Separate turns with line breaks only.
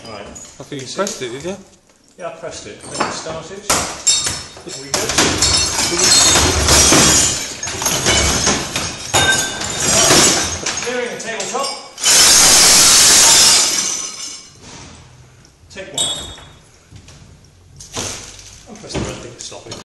Right.
I think you pressed it, did you?
Yeah, I pressed it. Then it started. Are we good? Clearing the tabletop. Take one. And press the red thing to stop it.